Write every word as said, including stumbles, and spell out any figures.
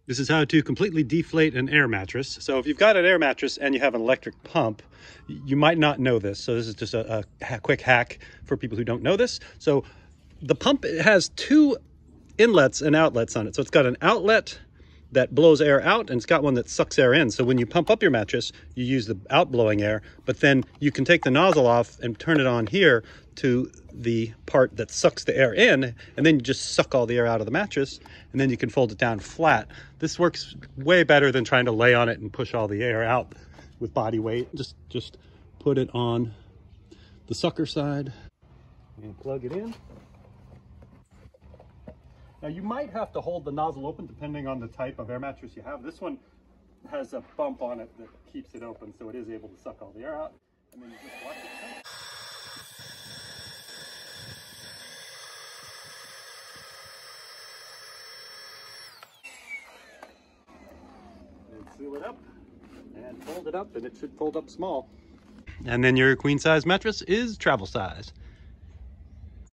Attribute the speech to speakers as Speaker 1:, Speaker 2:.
Speaker 1: This is how to completely deflate an air mattress. So if you've got an air mattress and you have an electric pump, you might not know this. So this is just a, a quick hack for people who don't know this. So the pump has two inlets and outlets on it. So it's got an outlet that blows air out, and it's got one that sucks air in. So when you pump up your mattress, you use the outblowing air, but then you can take the nozzle off and turn it on here to the part that sucks the air in, and then you just suck all the air out of the mattress, and then you can fold it down flat. This works way better than trying to lay on it and push all the air out with body weight. Just, just put it on the sucker side and plug it in. Now you might have to hold the nozzle open depending on the type of air mattress you have. This one has a bump on it that keeps it open, so it is able to suck all the air out. And then you just watch it. And seal it up and fold it up, and it should fold up small. And then your queen size mattress is travel size.